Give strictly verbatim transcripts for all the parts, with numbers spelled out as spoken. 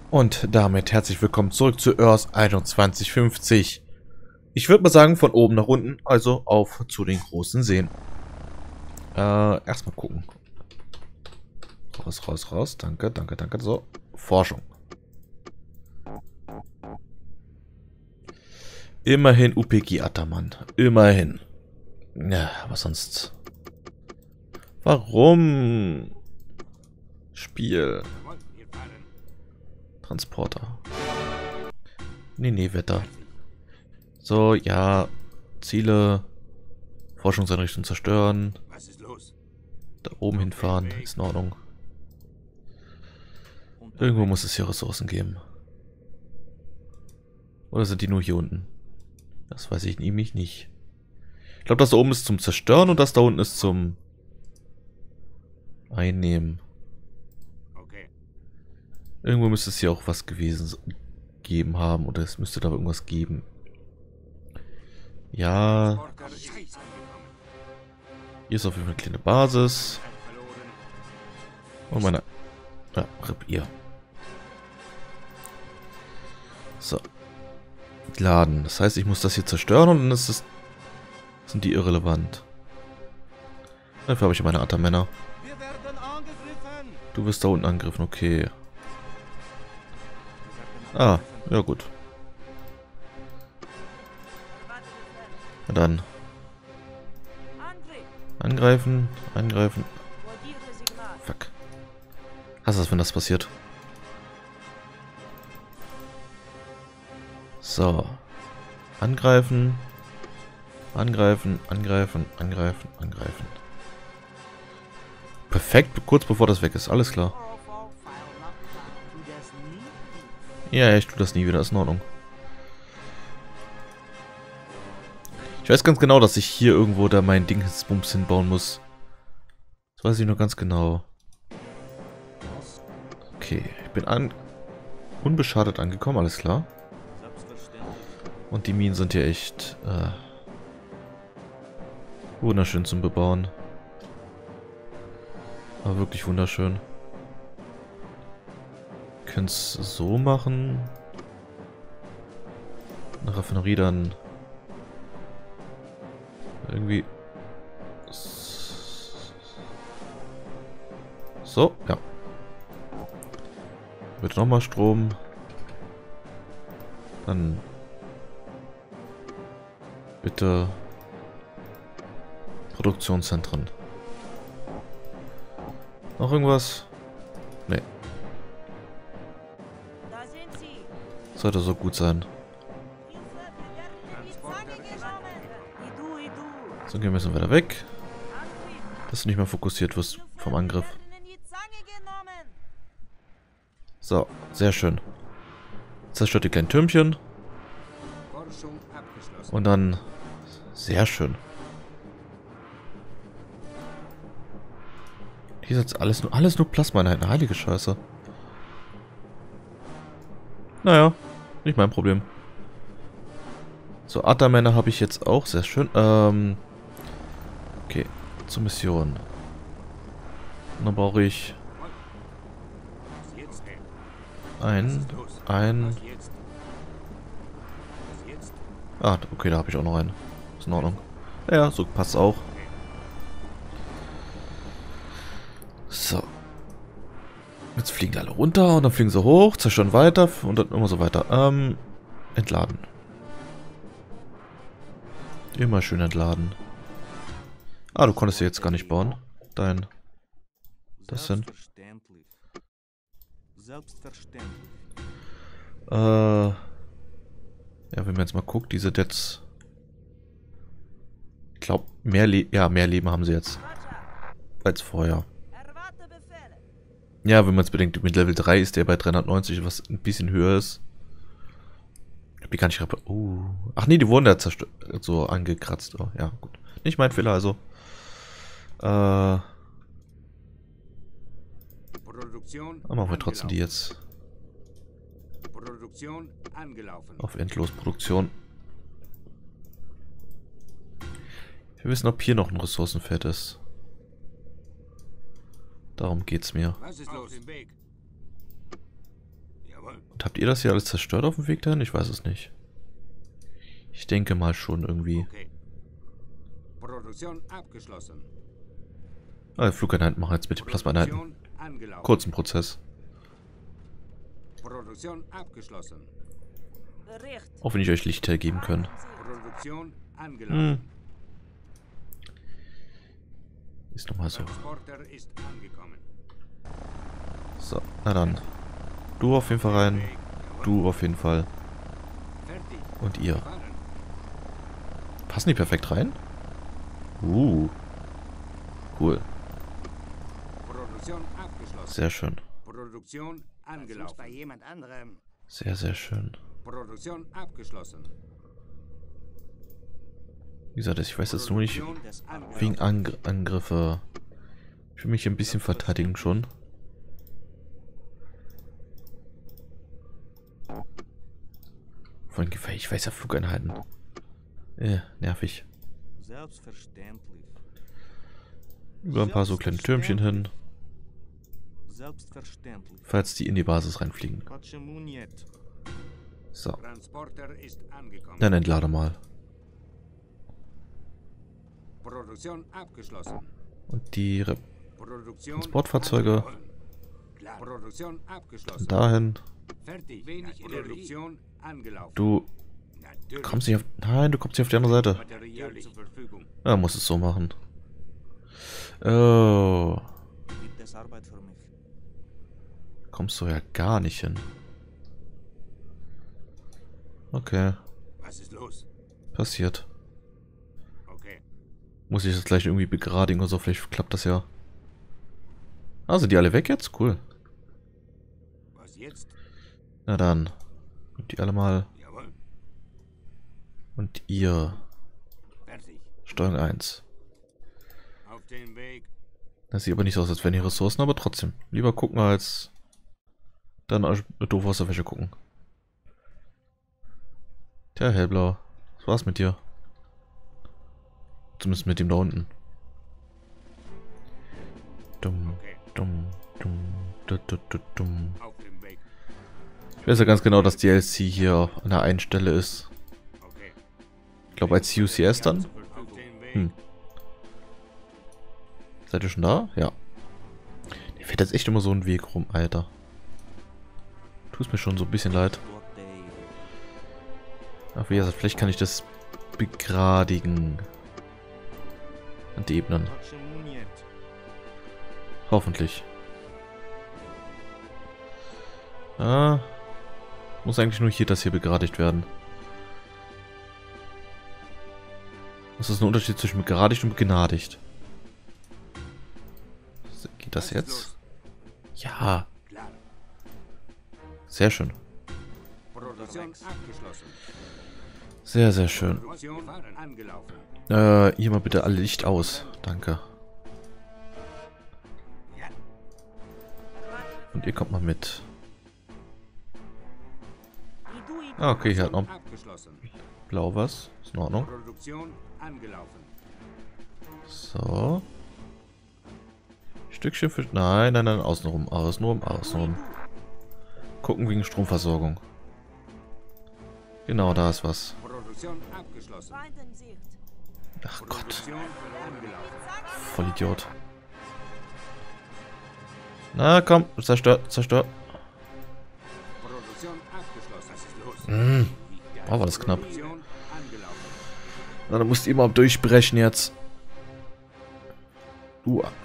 Und damit herzlich willkommen zurück zu Earth einundzwanzig fünfzig. Ich würde mal sagen, von oben nach unten, also auf zu den großen Seen. Äh, erstmal gucken. Raus, raus, raus. Danke, danke, danke. So, Forschung. Immerhin U P G Ataman. Immerhin. Ja, was sonst? Warum? Spiel. Transporter. Nee, nee, Wetter. So, ja. Ziele. Forschungseinrichtung zerstören. Was ist los? Da oben hinfahren. Ist in Ordnung. Irgendwo muss es hier Ressourcen geben. Oder sind die nur hier unten? Das weiß ich nämlich nicht. Ich glaube, das da oben ist zum Zerstören und das da unten ist zum Einnehmen. Okay. Irgendwo müsste es hier auch was gewesen geben haben. Oder es müsste da irgendwas geben. Ja. Hier ist auf jeden Fall eine kleine Basis. Und meine... Ja, Rip ihr. So. Laden. Das heißt, ich muss das hier zerstören und dann ist es... Sind die irrelevant. Dafür habe ich meine Atamänner. Du wirst da unten angegriffen, okay. Ah, ja gut. Na dann. Angreifen, angreifen. Fuck. Was ist das, wenn das passiert? So. Angreifen. Angreifen, angreifen, angreifen, angreifen. Perfekt, kurz bevor das weg ist. Alles klar. Ja, ich tue das nie wieder. Ist in Ordnung. Ich weiß ganz genau, dass ich hier irgendwo da mein Dingsbums hinbauen muss. Das weiß ich nur ganz genau. Okay, ich bin an unbeschadet angekommen, alles klar. Und die Minen sind hier echt äh, wunderschön zum Bebauen. Aber wirklich wunderschön. Wir können es so machen. Eine Raffinerie dann irgendwie so, ja. Wird nochmal Strom. Dann bitte Produktionszentren. Noch irgendwas? Nee. Sollte so gut sein. So, gehen wir ein bisschen weiter weg. Dass du nicht mehr fokussiert wirst vom Angriff. So, sehr schön. Zerstört die kleinen Türmchen. Und dann... Sehr schön. Hier ist jetzt alles nur, alles nur Plasma-Einheiten. Heilige Scheiße. Naja, nicht mein Problem. So, Atamänner habe ich jetzt auch. Sehr schön. Ähm... Okay, zur Mission. Und dann brauche ich ein, ein... Ah, okay, da habe ich auch noch einen. Ist in Ordnung. Ja, so passt auch. So. Jetzt fliegen alle runter und dann fliegen sie hoch, zerstören weiter und dann immer so weiter. Ähm, entladen. Immer schön entladen. Ah, du konntest sie jetzt gar nicht bauen. Dein... Das sind... Äh... Ja, wenn man jetzt mal guckt, diese jetzt... Ich glaube, mehr Le ja, mehr Leben haben sie jetzt. Als vorher. Ja, wenn man es bedenkt, mit Level drei ist der bei dreihundertneunzig, was ein bisschen höher ist. Wie kann ich... Oh. Ach nee, die wurden ja zerstört. So angekratzt. Oh, ja, gut. Nicht mein Fehler, also. Äh... Aber machen wir trotzdem die jetzt. Produktion angelaufen. Auf Endlosproduktion. Wir wissen, ob hier noch ein Ressourcenfeld ist. Darum geht's mir. Was ist los? Jawohl. Und habt ihr das hier alles zerstört auf dem Weg dahin? Ich weiß es nicht. Ich denke mal schon irgendwie. Okay. Produktion abgeschlossen. Ah, die Flugeinheiten machen jetzt mit den Plasmaeinheiten. Produktion angelaufen. Kurzen Prozess. Produktion abgeschlossen. Bericht. Auch wenn ich euch Licht hergeben können. Produktion angelaufen. Hm. Ist nochmal so. Transporter ist angekommen. So, na dann. Du auf jeden Fall rein. Jawohl. Du auf jeden Fall. Fertig. Und ihr. Fahren. Passen die perfekt rein? Uh. Cool. Produktion abgeschlossen. Sehr schön. Produktion Bei angelaufen. jemand anderem. Sehr, sehr schön. Produktion abgeschlossen. Wie gesagt, ich weiß jetzt nur nicht Produktion angelaufen. wegen Angr Angriffe. Ich will mich ein bisschen verteidigen schon. Vor allem, ich weiß ja Flugeinheiten. Äh, nervig. Selbstverständlich. Über ein paar so kleine Türmchen hin, Selbstverständlich. falls die in die Basis reinfliegen. Почему нет? So, Transporter ist angekommen. dann entlade mal. Produktion abgeschlossen. Und die Re Produktion Transportfahrzeuge angelaufen. Klar. Produktion abgeschlossen. dahin. Fertig. Wenig Produktion angelaufen. Du Natürlich. kommst nicht auf... Nein, du kommst nicht auf die andere Seite. Material zur Verfügung. Ja, muss es so machen. Oh, Gibt es Arbeit für mich? kommst du ja gar nicht hin. Okay, Was ist los? passiert. Okay. Muss ich das gleich irgendwie begradigen oder so, vielleicht klappt das ja. Ah, sind die alle weg jetzt? Cool. Was jetzt? Na dann. Und die alle mal. Jawohl. Und ihr. Fertig. Steuerung eins. Auf dem Weg. Das sieht aber nicht so aus, als wären die Ressourcen, aber trotzdem. Lieber gucken als dann doof aus der Wäsche gucken. Tja, Hellblau. Was war's mit dir? Zumindest mit dem da unten. Dumm, Okay. dumm, dumm, du, du, du, dumm. Auf dem Weg. Ich weiß ja ganz genau, dass D L C hier an der einen Stelle ist. Okay. Ich glaube als U C S dann. Auf dem Weg. Hm. Seid ihr schon da? Ja. Der fährt jetzt echt immer so einen Weg rum, Alter. Tut mir schon so ein bisschen leid. What day? Ach, wie gesagt, vielleicht kann ich das begradigen. Und ebnen. Почему нет? Hoffentlich. Ah. Muss eigentlich nur hier das hier begradigt werden. Was ist ein Unterschied zwischen begradigt und begnadigt? Geht das Was ist jetzt? los? Ja. Klar. Sehr schön. Produktion abgeschlossen. Sehr, sehr schön. Produktion angelaufen. Äh, hier mal bitte alle Licht aus. Danke. Ja. Und ihr kommt mal mit. Иду, иду. Ah, okay, hier hat noch Abgeschlossen. blau was. Ist in Ordnung. Produktion angelaufen. So. Stückchen für... Nein, nein, nein, außenrum, außenrum, außenrum. Gucken wegen Stromversorgung. Genau, da ist was. Produktion abgeschlossen. Feind in Sicht. Ach Gott, Produktion angelaufen. Vollidiot. Na komm, zerstört, zerstört. Produktion abgeschlossen. Was ist los? Hm. Oh, war das knapp. Produktion angelaufen. Na, dann musst du immer durchbrechen jetzt. Du, Fertig.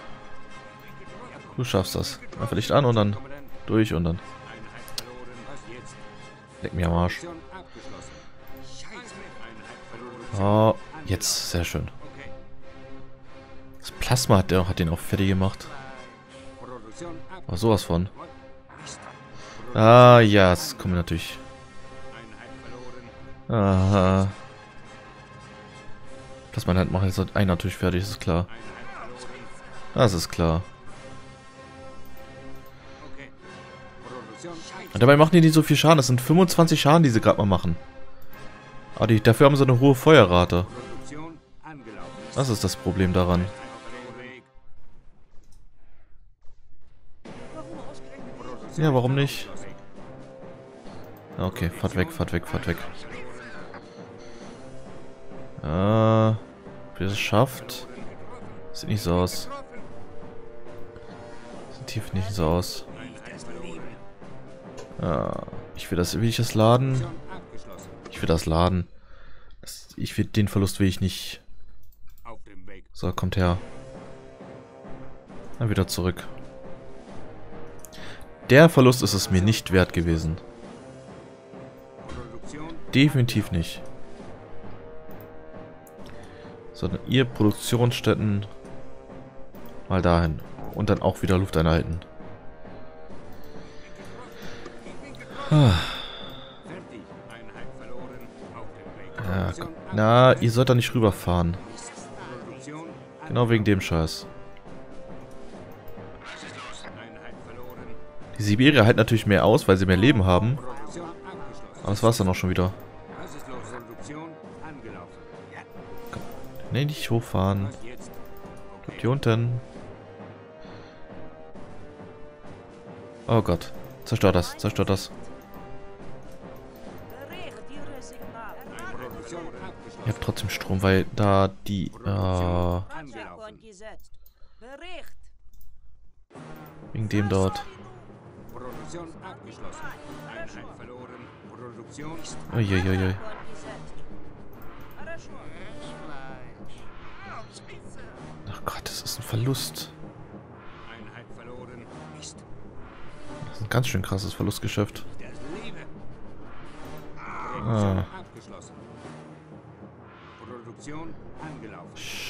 du schaffst das. Einfach Licht an und dann Kommandant. durch und dann Einheit verloren. Was jetzt? leck mir am Arsch. Produktion abgeschlossen. Scheiße. Einheit verloren. Oh, jetzt, sehr schön. Okay. Das Plasma hat, der, hat den auch fertig gemacht. Produktion abgeschlossen. Aber sowas von. Mist. Ah, ja, es kommen natürlich. Einheit verloren. Aha. Dass man halt macht jetzt einen natürlich fertig, ist klar. Einheit verloren. Das ist klar. Okay. Produktion Und dabei machen die nicht so viel Schaden. Das sind fünfundzwanzig Schaden, die sie gerade mal machen. Aber die, dafür haben sie eine hohe Feuerrate. Produktion angelaufen. Das ist das Problem daran. Auf dem Weg. Warum ausgerechnet? Ja, warum nicht? Okay, fahrt weg, fahrt weg, fahrt weg. Äh, ob ihr das schafft? Sieht nicht so aus. Sieht tief nicht so aus. Ja, ich will das, will ich das laden? Ich will das laden. Das, ich will, den Verlust will ich nicht. Auf dem Weg. So, kommt her. Dann wieder zurück. Der Verlust ist es mir nicht wert gewesen. Produktion. Definitiv nicht. Sondern ihr Produktionsstätten mal dahin. Und dann auch wieder Lufteinheiten. Ah. Fertig. Einheit verloren. Auf dem Weg. Ja, Produktion komm. Na, ihr sollt da nicht rüberfahren. Produktion. Genau wegen dem Scheiß. Einheit verloren. Die Sibirier halten natürlich mehr aus, weil sie mehr Leben haben. Produktion abgeschlossen. Aber das war's dann auch schon wieder. Was ist los? Produktion angelaufen. Ja. Ne, nicht hochfahren. Was jetzt? Okay. Hier unten. Oh Gott. Zerstört das, zerstört das. Bericht Ihre Signal. Produktion Ihr abgeschlossen. habt trotzdem Strom, weil da die... Äh, Panzerkorn gesetzt. Bericht. wegen dem dort. Produktion abgeschlossen. Einheit verloren. Produktion. Uiuiui. Panzerkorn gesetzt. Хорошо. Ach Gott, das ist ein Verlust. Einheit verloren. Mist. Das ist ein ganz schön krasses Verlustgeschäft. Das Leben. Ah. Abgeschlossen. Produktion angelaufen.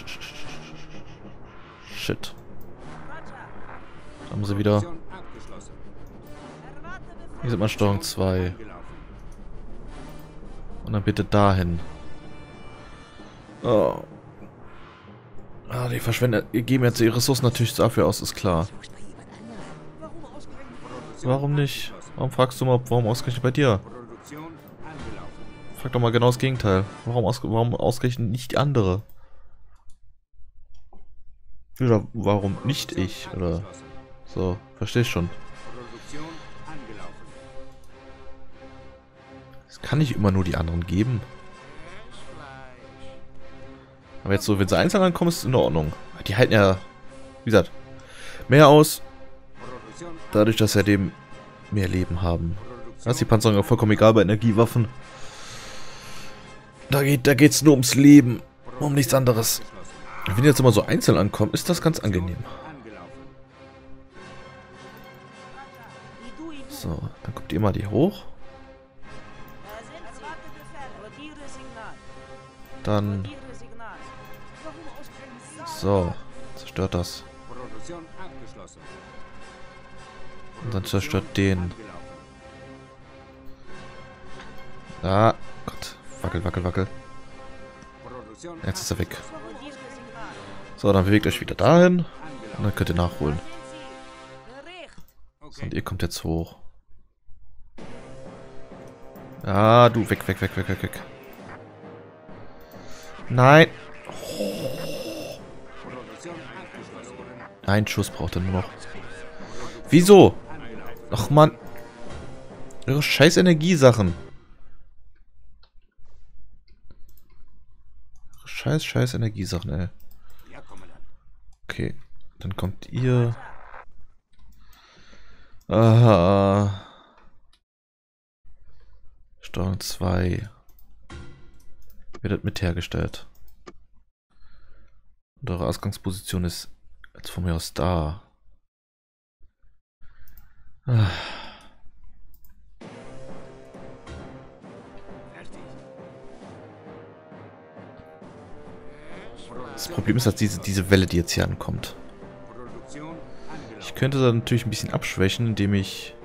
Shit. Roger. Da haben sie wieder... Produktion abgeschlossen. Erwarte Befehl. Hier sind wir Steuerung zwei. Angelaufen. Und dann bitte dahin. Oh. Ah, die verschwenden... Ihr geben jetzt die Ressourcen natürlich dafür aus, ist klar. Warum nicht? Warum fragst du mal, warum ausgerechnet bei dir? Produktion angelaufen. Frag doch mal genau das Gegenteil. Warum, aus, warum ausgerechnet nicht die andere? Oder warum nicht ich? Oder Abgeschlossen. so, verstehst schon. Produktion angelaufen. Es kann nicht immer nur die anderen geben. Aber jetzt so, wenn sie einzeln ankommen, ist es in Ordnung. Die halten ja, wie gesagt, mehr aus, Produktion dadurch, dass sie dem mehr Leben haben. Da ist die Produktion Panzerung auch vollkommen egal bei Energiewaffen. Da geht, da geht's nur ums Leben, um nichts anderes. abgeschlossen. Wenn die jetzt immer so einzeln ankommen, ist das ganz angenehm. Angelaufen. Idu, Idu. So, dann kommt ihr mal die hoch. Da sind Sie. Erwarte Befehl. Notiere Signal. Dann, Notiere Signal. Warum ausgerechnet so, zerstört das. Produktion abgeschlossen. Und dann zerstört den. Angelaufen. Ah, Gott, wackel, wackel, wackel. Produktion Jetzt ist er weg. abgeschlossen. Notiere Signal. So, dann bewegt euch wieder dahin. Und Angelaufen. dann könnt ihr nachholen. Da sind Sie. Bericht. Okay. Und ihr kommt jetzt hoch. Ah, du, weg, weg, weg, weg, weg, weg. Nein. Produktion abgeschlossen. Ein Schuss braucht er nur noch. Wieso? Angelaufen. Ach, Mann. Ihre scheiß Energiesachen. Ihre scheiß, scheiß Energiesachen, ey. Ja, Kommandant. Okay. Dann kommt ihr. Ah. Steuerung zwei. Wird mit hergestellt. Und eure Ausgangsposition ist jetzt von mir aus da. Ah. Fertig. Das Problem ist, dass diese, diese Welle, die jetzt hier ankommt. Produktion Ich angelaufen. könnte da natürlich ein bisschen abschwächen, indem ich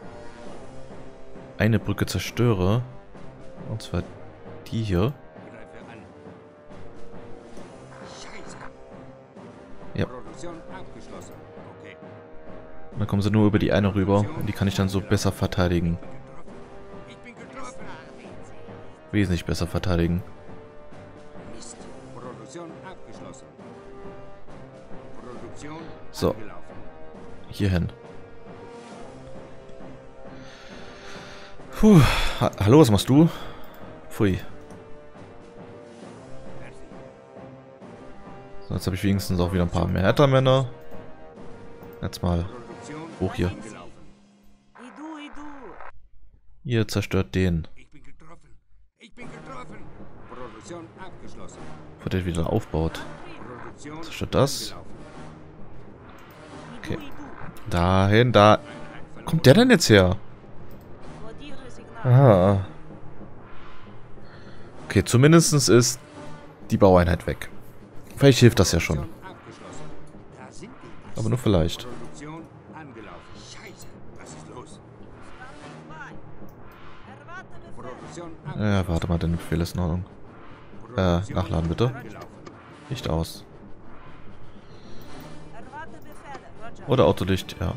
eine Brücke zerstöre. Und zwar die hier. Greife an. Scheiße. Ja. Produktion abgeschlossen. Okay. Und dann kommen sie nur über die eine rüber. Und die kann ich dann so besser verteidigen. Ich bin getroffen. Wesentlich besser verteidigen. Mist. Produktion abgeschlossen. Produktion So. angelaufen. Hierhin. Puh. Ha Hallo, was machst du? Pfui. So, jetzt habe ich wenigstens auch wieder ein paar mehr Härtermänner. Jetzt mal hoch hier. Иду, иду. Ihr zerstört den. Ich bin getroffen. Ich bin getroffen. Produktion abgeschlossen. Wo der wieder aufbaut. Produktion Zerstört das. abgelaufen. Okay. Иду, иду. Dahin, da. Wo kommt der denn jetzt her? Владимир Сигнал. Ah. Okay, zumindest ist die Baueinheit weg. Vielleicht hilft das ja schon. Abgeschlossen. Da sind die. Aber nur vielleicht. Produktion angelaufen. Scheiße. Was ist los? Erwarte Befehl. Produktion Ja, warte mal, der Befehl ist in Ordnung. Äh, nachladen bitte. angelaufen. Licht aus. Erwarte Befehle. Roger. Oder Autolicht, ja.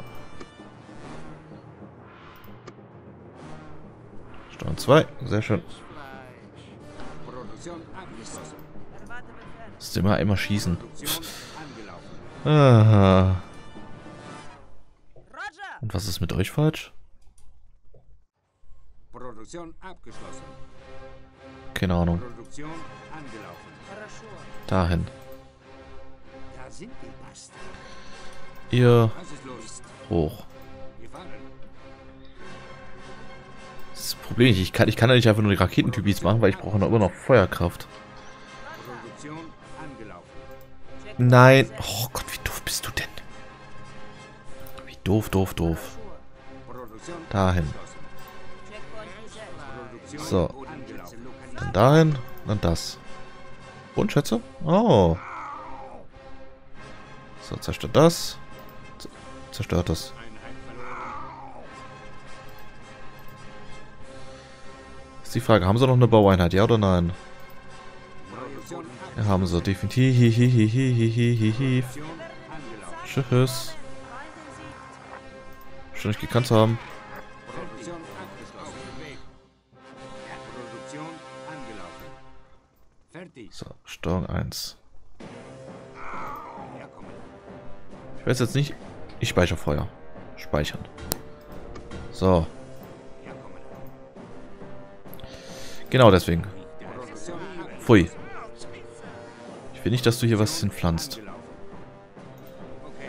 Steuern zwei, sehr schön. Produktion abgeschlossen. Erwarte Befehle. Das ist immer, immer schießen. Produktion angelaufen. Aha. Roger. Und was ist mit euch falsch? Produktion abgeschlossen. Keine Ahnung. Produktion angelaufen. Хорошо. Dahin. Da sind die Bastarde. Ihr Was ist los? hoch. Gefangen. Das Problem ist, ich kann, ich kann ja nicht einfach nur die Raketentypis machen, weil ich brauche noch immer noch Feuerkraft. Produktion angelaufen. Nein. Oh Gott, wie doof bist du denn? Wie doof, doof, doof. Produktion Dahin. abgeschlossen. Checkpoint gesetzt. Produktion So. angelaufen. Dann dahin, dann das. Und Schätze? Oh. So, zerstört das. Z- Zerstört das. Einheit verloren. Ist die Frage, haben sie noch eine Baueinheit, ja oder nein? Produktion Ja, haben sie, definitiv. Produktion angelaufen. Tschüss. Schon nicht gekannt haben. Produktion abgeschlossen. Produktion angelaufen. Fertig. So, Steuerung eins. Herkommen. Ich weiß jetzt nicht. Ich speichere Feuer. Speichern. So, Herkommen. genau deswegen. Produktion abgeschlossen. Pfui. Ich will nicht, dass du hier was hinpflanzt. Angelaufen. Okay.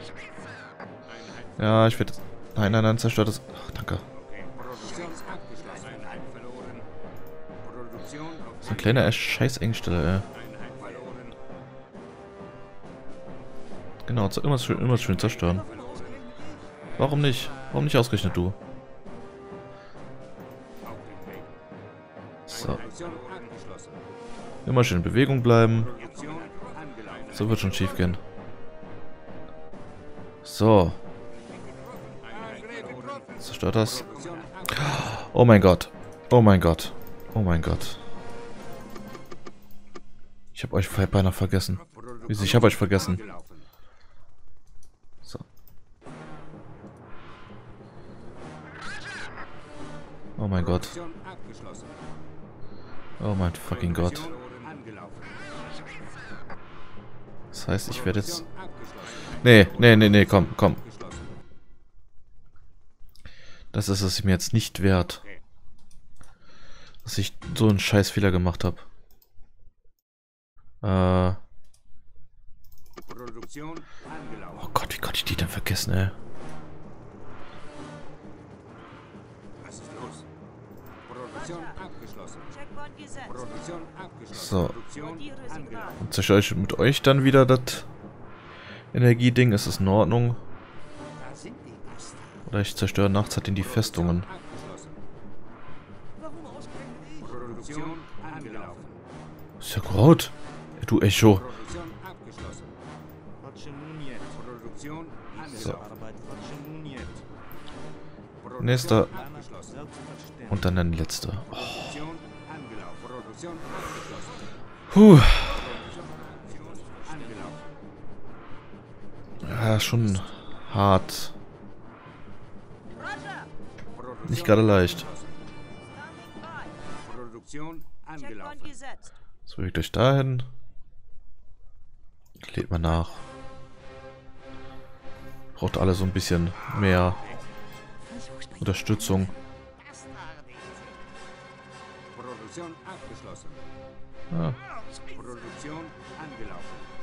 Ja, ich werde... Nein, nein, nein, zerstört das. Ach, danke. Okay. Produktion abgeschlossen. Einheit verloren. Produktion auf So eine kleine äh, Scheiß-Engstelle, ey. Einheit verloren. Genau, zer- immer schön, immer schön zerstören. Warum nicht? Warum nicht ausgerechnet du? Auf dem Weg. So, Produktion abgeschlossen. immer schön in Bewegung bleiben. Produktion angelaufen. So wird schon schief gehen. So, zerstört das. Produktion Oh mein Gott. Oh mein Gott. Oh mein Gott. Ich habe euch vorher beinahe vergessen. Wieso, ich habe euch vergessen. angelaufen. So. Oh mein Gott. Produktion abgeschlossen. Oh mein fucking Gott. Produktion angelaufen. Das heißt, ich werde jetzt... Produktion abgeschlossen. Nee, nee, nee, nee, komm, komm. Abgeschlossen. Das ist es mir jetzt nicht wert. Dass ich so einen scheiß Fehler gemacht habe. Äh... Produktion angelaufen. Oh Gott, wie konnte ich die denn vergessen, ey? Was ist los? Produktion abgeschlossen. Checkpoint gesetzt. Produktion abgeschlossen. So. Produktion angelaufen. Und zerstöre ich mit euch dann wieder das Energieding? Ist es in Ordnung? Da sind die Bastarde. Oder ich zerstöre nachts halt in die Festungen. Abgeschlossen. Produktion angelaufen. Ist ja gut. Du Echo. Produktion abgeschlossen. Почему нет? Produktion So. angelaufen. Arbeit, почему нет? Produktion Nächster. abgeschlossen. Selbstverständlich. Und dann der letzte. Oh. Produktion angelaufen. Produktion abgeschlossen. Puh. Angelaufen. Ja, schon hart. Roger. Produktion Nicht gerade leicht. abgeschlossen. Standing by. Produktion Checkpoint angelaufen. gesetzt. So, bewegt euch dahin. Lädt mal nach. Braucht alle so ein bisschen mehr Unterstützung. Konstruktion abgeschlossen. Ah, Produktion angelaufen.